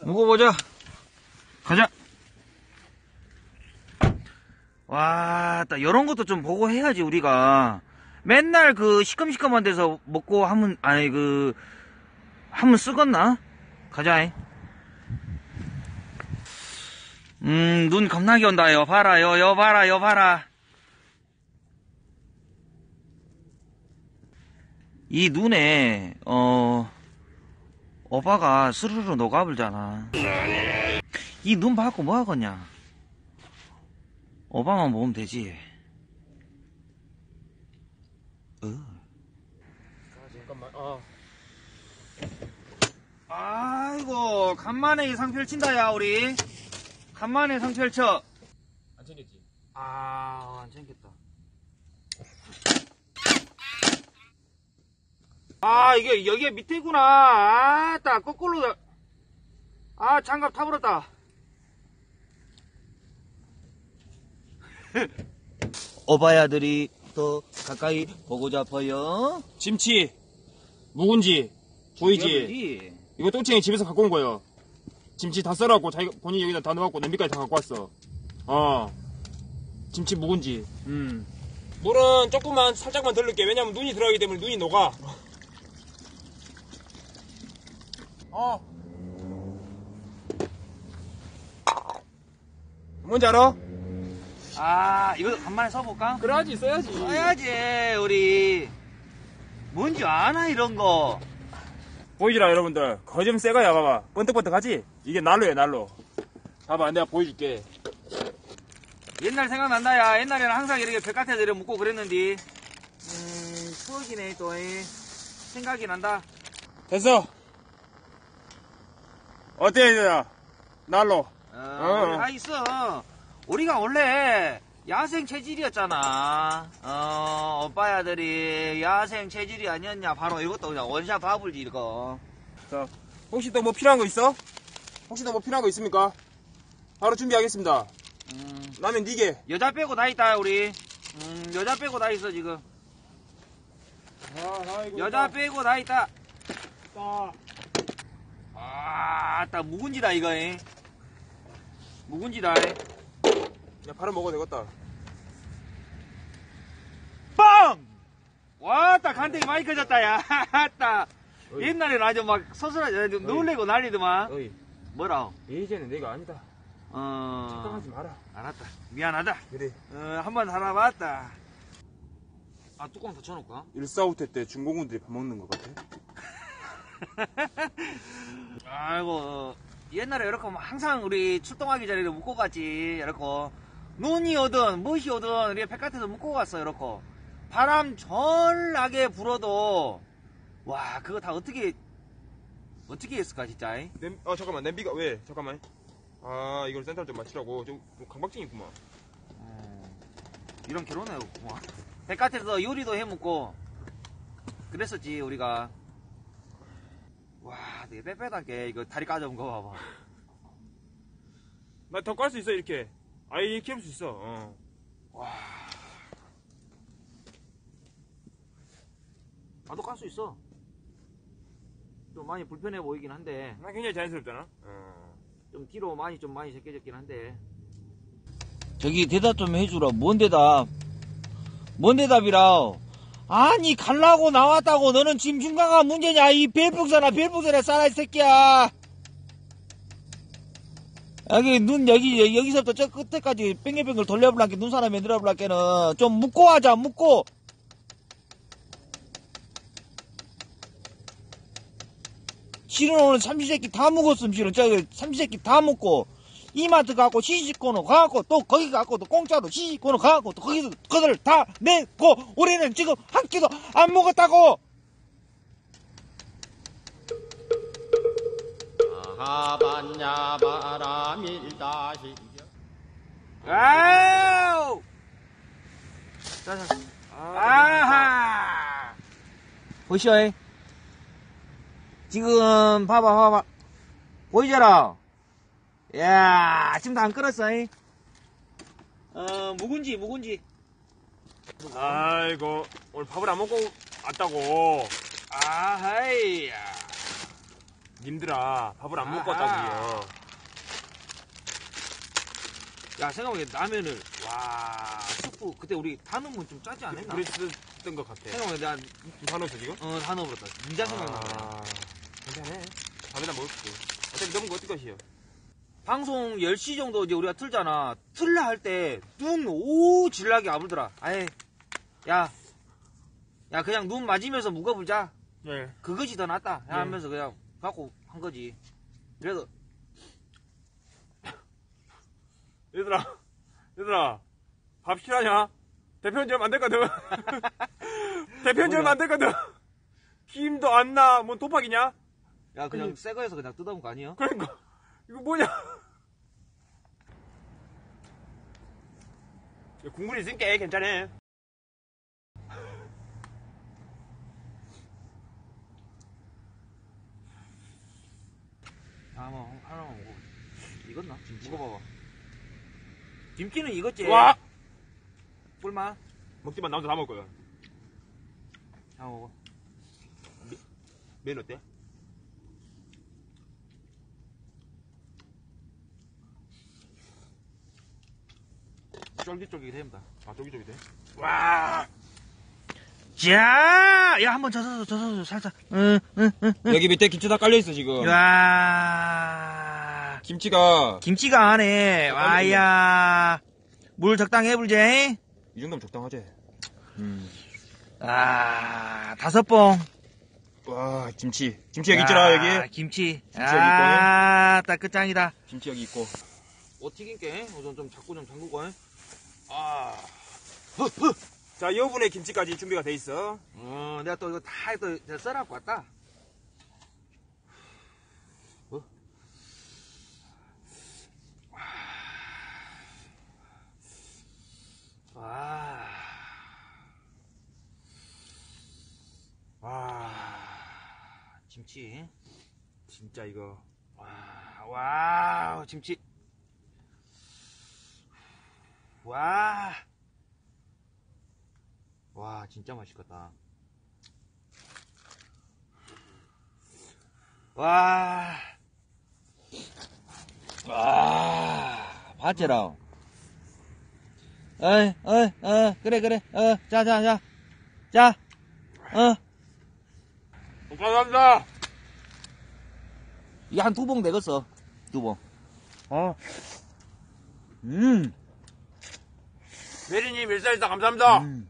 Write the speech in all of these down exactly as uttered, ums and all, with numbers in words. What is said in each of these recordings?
먹어보자. 가자. 와, 딱 이런 것도 좀 보고 해야지 우리가. 맨날 그 시큼시큼한 데서 먹고 하면 아니 그 하면 쓰겄나? 가자. 음, 눈 겁나게 온다. 여 봐라, 여, 여 봐라, 여 봐라. 이 눈에 어 어바가 스르르 녹아불잖아. 이 눈 받고 뭐 하겠냐? 어바만 보면 되지. 어. 아, 잠깐만. 어. 아이고, 간만에 이 상 펼친다, 야, 우리. 간만에 상 펼쳐. 안 챙겼지? 아, 안 챙겼다. 아, 이게, 여기에 밑에구나. 아, 따, 거꾸로. 아, 장갑 타버렸다. 어바야들이 더 가까이 보고 잡아요. 김치, 묵은지, 보이지? 보이지? 이거 똥챙이 집에서 갖고 온 거예요. 김치 다 썰어갖고 자기 본인이 여기다 다 넣어갖고 냄비까지 다 갖고 왔어. 어. 김치 묵은지. 음. 물은 조금만 살짝만 덜 넣을게. 왜냐면 눈이 들어가기 때문에 눈이 녹아. 어. 뭔지 알아? 아, 이거 간만에 써볼까? 그래야지, 써야지. 써야지, 우리. 뭔지 아나, 이런 거. 보이지라, 여러분들. 거좀 새거야, 봐봐. 번뜩번뜩하지? 이게 난로야, 난로. 봐봐, 내가 보여줄게. 옛날 생각난다, 야. 옛날에는 항상 이렇게 백같에 내려 묵고 그랬는데. 음, 추억이네, 또. 이. 생각이 난다. 됐어. 어때, 얘들아? 난로. 어, 어. 우리 다 있어. 우리가 원래 야생 체질이었잖아. 어, 오빠야들이 야생 체질이 아니었냐. 바로 이것도 그냥 원샷 바불지, 이거. 자, 혹시 또 뭐 필요한 거 있어? 혹시 또 뭐 필요한 거 있습니까? 바로 준비하겠습니다. 음, 라면 네 개. 여자 빼고 다 있다, 우리. 음, 여자 빼고 다 있어, 지금. 아, 아이고, 여자 빼고 다 있다. 아, 아, 딱 묵은지다, 이거. 묵은지다. 야, 바로 먹어도 되겠다. 빵! 와, 딱 간택이 많이 커졌다, 야. 따. 옛날에는 아주 막 서술하지, 놀래고 난리더만. 어이, 뭐라? 이제는 내가 아니다. 어. 착각하지 마라. 알았다. 미안하다. 그래. 어, 한번 살아봤다. 아, 뚜껑 닫혀놓을까? 일사후퇴 때 중공군들이 밥 먹는 것 같아. 아이고, 어, 옛날에 이렇게 항상 우리 출동하기 전에 묶고 갔지, 이렇게. 눈이 오든, 무엇이 오든, 우리 백같에서 묶고 갔어, 이렇게. 바람 전나게 불어도, 와, 그거 다 어떻게, 어떻게 했을까, 진짜. 냄, 아, 잠깐만, 냄비가, 왜? 잠깐만. 아, 이걸 센터를 좀 맞추라고. 좀, 좀 강박증이구만. 어, 이런 결혼해, 뭐. 백같에서 요리도 해 먹고, 그랬었지, 우리가. 와, 되게 빽빽하게, 이거 다리 까져온 거 봐봐. 나 더 깔 수 있어, 이렇게. 아이, 이렇게 해볼 수 있어. 어. 와. 나도 깔 수 있어. 좀 많이 불편해 보이긴 한데, 나 굉장히 자연스럽잖아. 어. 좀 뒤로 많이 좀 많이 제껴졌긴 한데. 저기 대답 좀 해주라. 뭔 대답? 뭔 대답이라? 아니, 갈라고 나왔다고. 너는 지금 중간가 문제냐? 이 벨북선아, 벨북선에 싸라, 이 새끼야. 여기 눈 여기 여기서부터 저 끝에까지 뺑글뺑글 돌려볼란게 눈사람 만들어볼란게는 좀 묶고 하자. 묶고. 실은 오늘 삼시세끼 다 묶었음. 실은 저기 삼시세끼 다 묶고 이마트 가고 시식코너 가고 또 거기 가고 또 공짜로 시식코너 가고 또 거기서 그들 다 내고 우리는 지금 한 끼도 안 먹었다고. 하반야 바람일다시 아우! 자자. 아하! 보시오. 지금 봐봐 봐봐. 보이잖아. 야, 지금도 안 끓었어. 어, 묵은지 묵은지. 아이고, 오늘 밥을 안 먹고 왔다고. 아하이야. 님들아 밥을 안 먹고 아하. 왔다고요. 야 생각해보니까 라면을 와 스프 그때 우리 다 넣으면 좀 짜지 않았나? 그랬던 것 같아. 생각해보니까 지금 다 넣었어 지금? 나어다 넣어버렸다. 진짜 생각나네. 아, 괜찮아. 밥에다 먹을게. 어차피 넣은 거 어떨 것이요? 방송 열 시 정도 이제 우리가 틀잖아. 틀라 할 때 눈 오질나게 아물더라. 아예 야, 야 그냥 눈 맞으면서 묵어불자. 네. 그것이 더 낫다. 네. 하면서 그냥 갖고 한 거지. 그래도 얘들아, 얘들아, 밥 실하냐? 대표님 좀 안 됐거든. 대표님 좀 안 됐거든. 힘도 안 나. 뭔 도박이냐? 야 그냥 아니. 새 거에서 그냥 뜯어온 거 아니야? 그러니까 이거 뭐냐? 국물이 있으니까 괜찮아. 아, 뭐 하나만 먹어. 익었나? 김치 먹어봐봐. 김치는 익었지? 와! 꿀맛? 먹지만 나 혼자 다 먹을 거야. 다 먹어. 면 어때? 쫄깃쫄깃 해본다. 아, 쫄깃쫄깃해. 와! 자! 야, 한번 젖어서, 젖어서, 살짝. 응, 응, 응. 여기 밑에 김치 다 깔려있어, 지금. 와. 김치가 김치가 안에, 와야. 물 적당히 해불제. 이 정도면 적당하지. 음. 아, 다섯 봉. 와, 김치. 김치 여기 있잖아, 여기. 김치. 김치 여기 아, 딱 끝장이다. 김치 여기 있고. 어, 튀긴게. 어, 좀, 좀 자꾸 좀 잠그고. 아. 자, 여분의 김치까지 준비가 돼 있어. 어, 내가 또 이거 다 또 썰어갖고 왔다. 어? 와. 와, 김치. 진짜 이거. 와, 와, 김치. 와. 와, 진짜 맛있겠다. 와. 와. 봤지라. 어이, 어이, 어, 그래, 그래, 어, 자, 자, 자. 자, 어. 감사합니다. 이게 한 두 봉 되겠어. 두 봉. 어. 음. 메리님 일사일사 감사합니다. 음.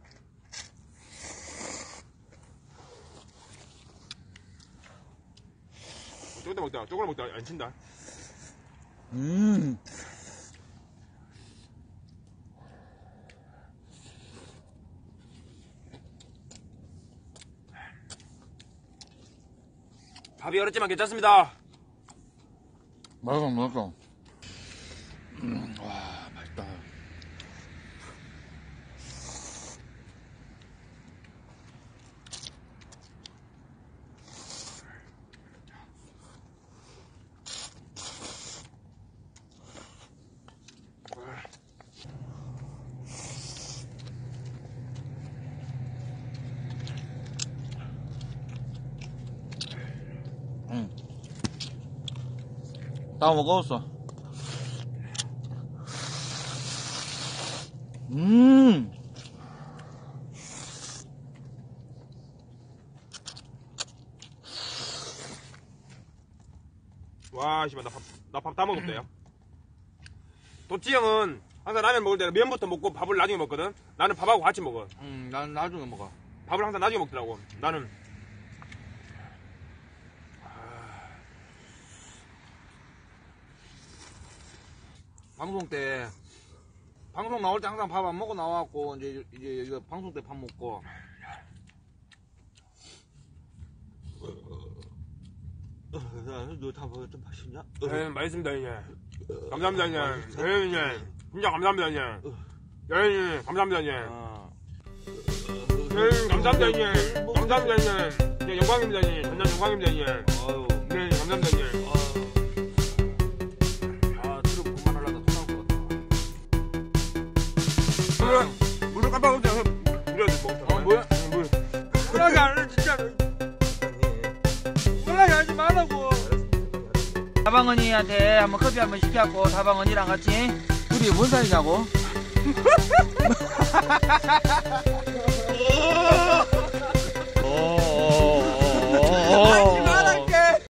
조금 더 먹다, 조금 더 먹다 안 친다. 음. 밥이 어렵지만 괜찮습니다. 맛있어, 맛있어. 음, 와, 맛있다. 응. 다 먹었어. 음. 와, 씨발, 나 밥, 나 밥 다 먹었대요. 도치 형은 항상 라면 먹을 때는 면부터 먹고 밥을 나중에 먹거든. 나는 밥하고 같이 먹어. 음, 난 나중에 먹어. 밥을 항상 나중에 먹더라고. 나는. 방송 때 방송 나올 때 항상 밥 안 먹고 나와갖고 이제 이제 이거 방송 때 밥 먹고. 너다 먹어 좀 맛있냐? 네, 맛있습니다, 형님. 감사합니다, 형님. 네, 형님. 진짜 감사합니다, 형님. 네, 형님. 감사합니다, 형님. 아. 네, 감사합니다, 형님. 감사합니다, 형님. 네, 영광입니다, 형님. 전남 영광입니다, 형님. 아유. 네, 감사합니다, 형님. 아, 들어 그만하려다 토 나올 것 같다. 물을, 물을 깜빡 없자. 물려서 먹자. 어, 뭐야? 물. 불하게 안 해, 진짜. 불하게 하지 말라고. 다방언니한테 한번 커피 한번 시켜갖고 다방언니랑 같이 둘이 뭔 사이냐고.